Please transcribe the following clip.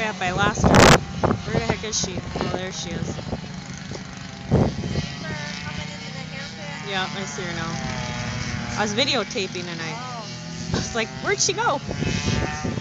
up. I lost her. Where the heck is she? Oh, there she is. Yeah, I see her now. I was videotaping and I was like, where'd she go?